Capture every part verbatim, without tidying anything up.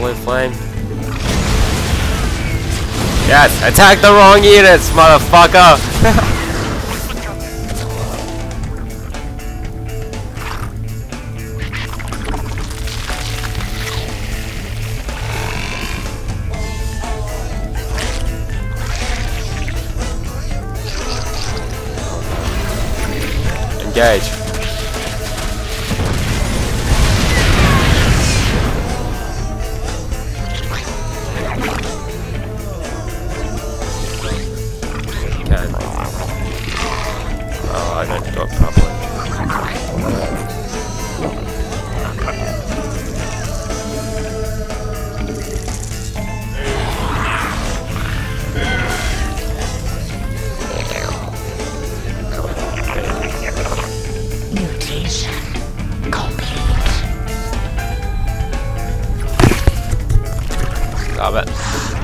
blue flame. Yes, attack the wrong units, motherfucker! Engage. Can. Oh, I don't do it properly. Stop it.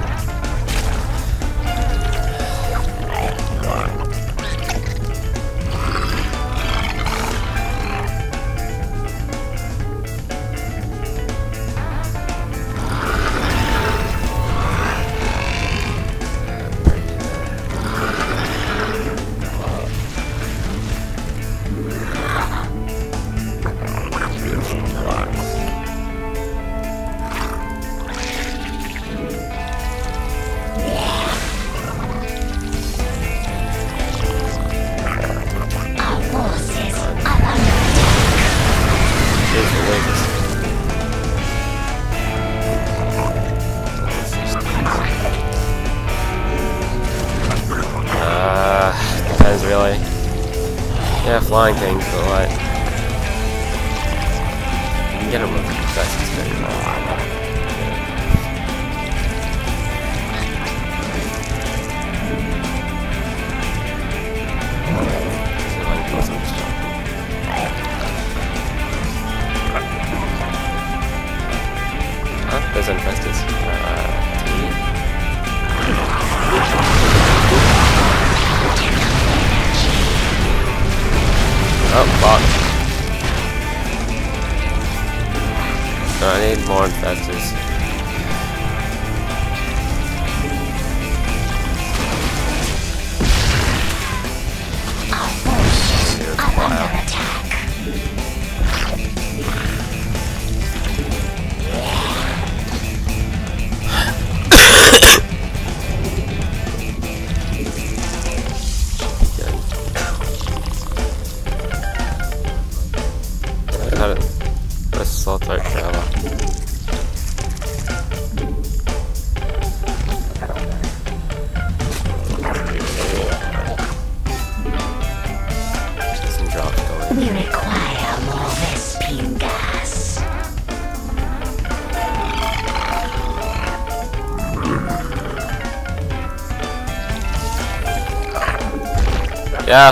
Really? Yeah, flying things, but like you can get them with that's very Huh? There's infestors. Uh, Oh, fuck. No, I need more infestors. Our forces are under attack. Let's slow throat forever. Some drops going. We require more Vespine gas. Yeah.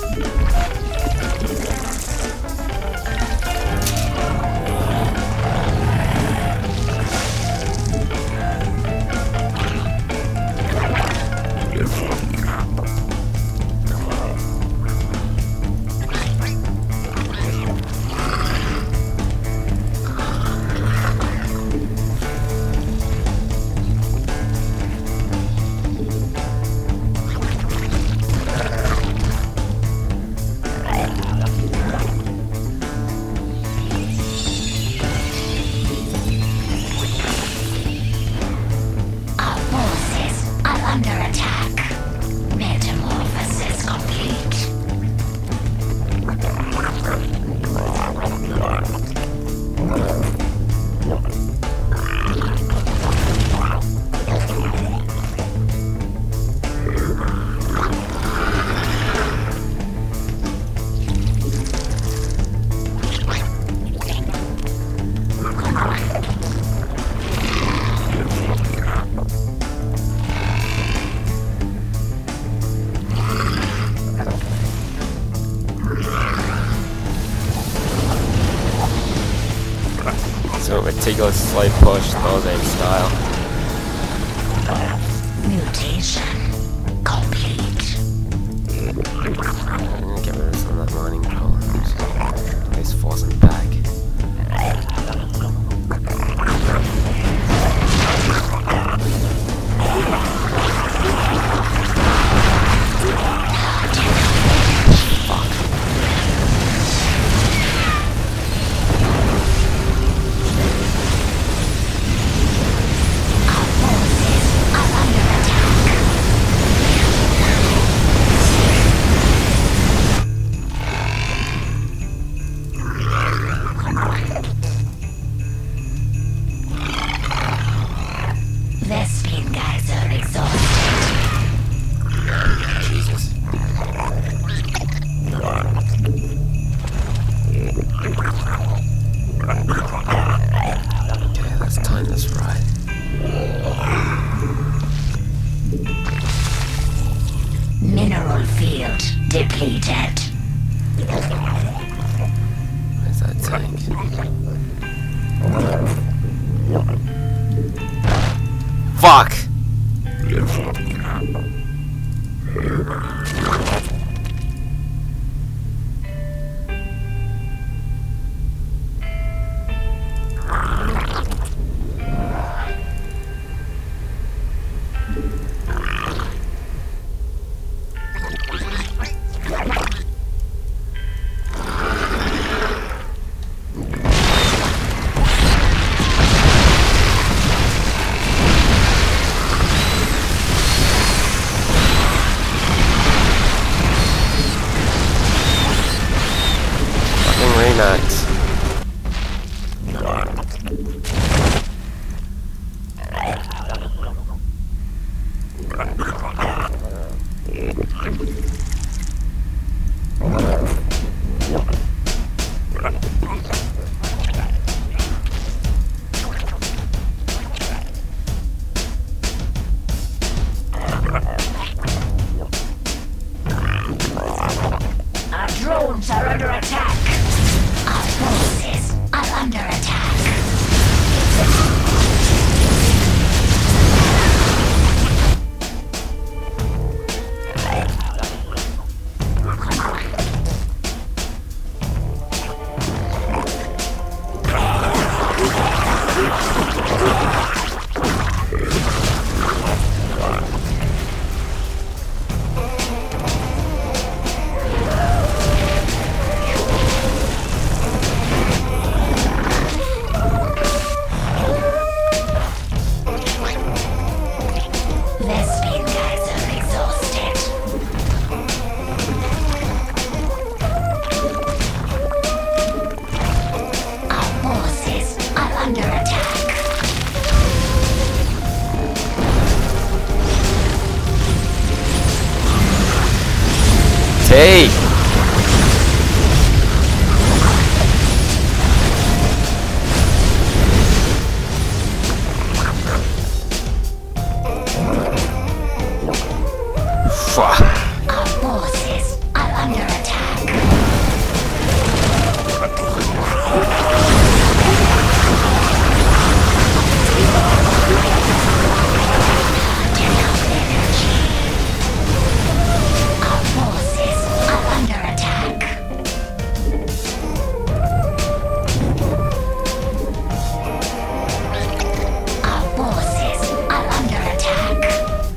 So meticulous slow push, Thor's style. Mutation complete. I'm gonna get rid of some of that mining coal. At least force them back. Fuck! Nuts. Our drones are under attack. Our forces are under attack. Hey! Fuck. Our forces are under attack. Our forces are under attack. Our forces are under attack.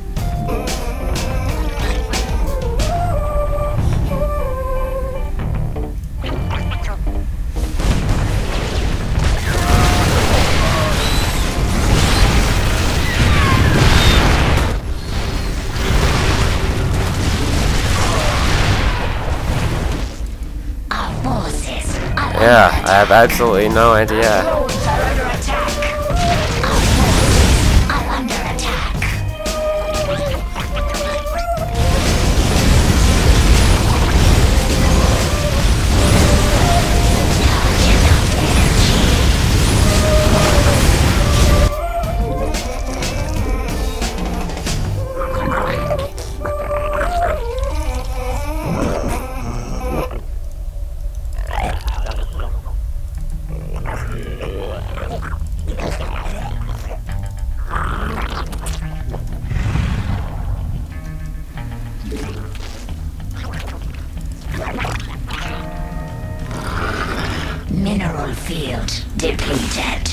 Yeah, I have absolutely no idea. Drones are under attack. Our forces are under attack. Mineral field depleted.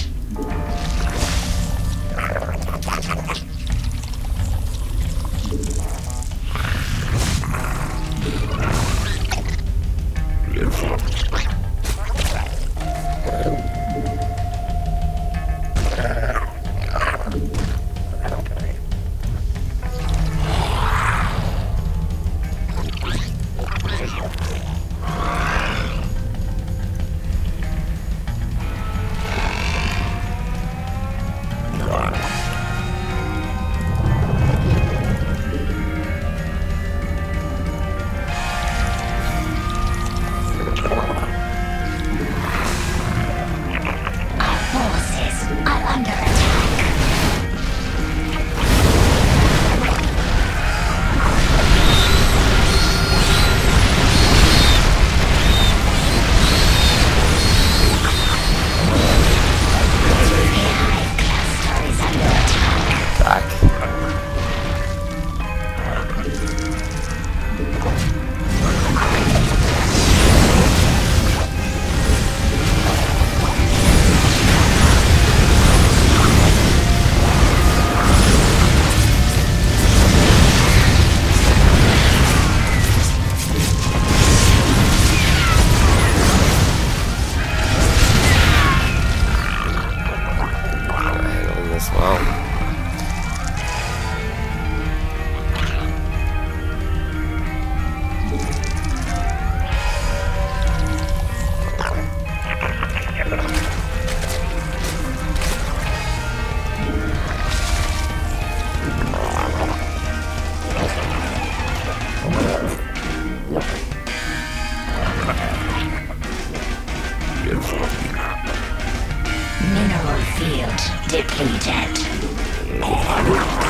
Mineral field depleted. Not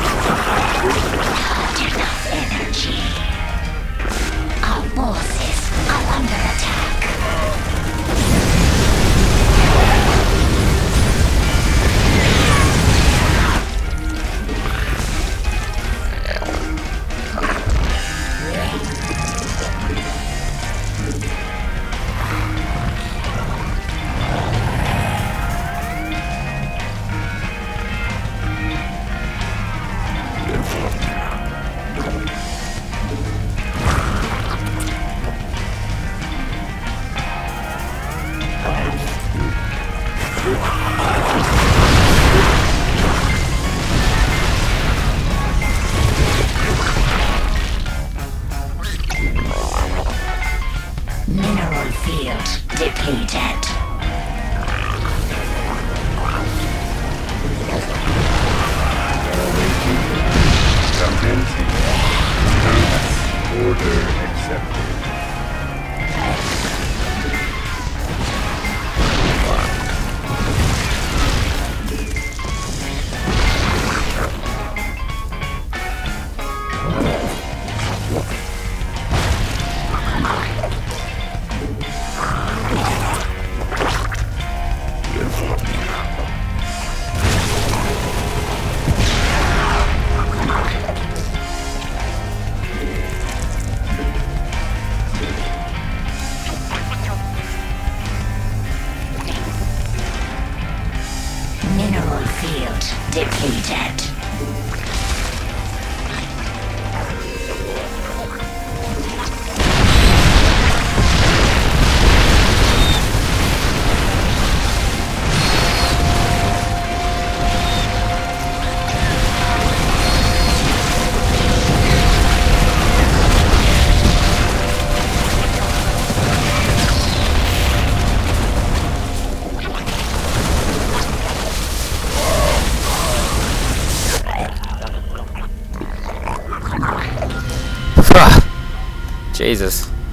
enough energy. Our forces are under attack. Mineral field depleted. Order accepted. Mineral field depleted. Jesus.